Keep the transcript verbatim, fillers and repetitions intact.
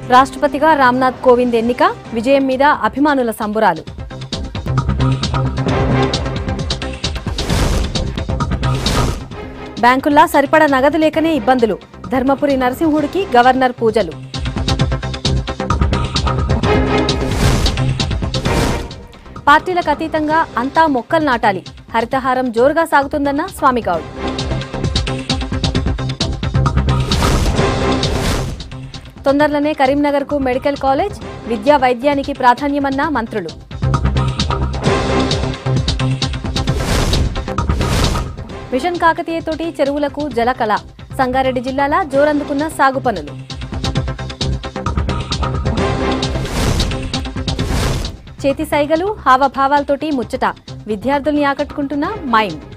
రాష్ట్రపతిగా రామ్నాథ్ కోవింద్ ఎన్నిక, విజయం మీద అభిమానుల సంబురాలు. బ్యాంకుల్లా సరిపడ నగదు లేకనే ఇబ్బందులు, ధర్మపురి నరసింహుడికి గవర్నర్ పూజలు. పార్టీలకు అతీతంగా అంతా మొక్కలు నాటాలి, హరితహారం జోరుగా సాగుతుందన్న స్వామిగౌడ్. తొందరలోనే కరీంనగర్కు మెడికల్ కాలేజ్, విద్యా వైద్యానికి ప్రాధాన్యమన్న మంత్రులు. మిషన్ కాకతీయతోటి చెరువులకు జలకళ, సంగారెడ్డి జిల్లాల జోరందుకున్న సాగు పనులు. చేతి సైగలు, హావభావాలతోటి ముచ్చట, విద్యార్థుల్ని ఆకట్టుకుంటున్న మైమ్.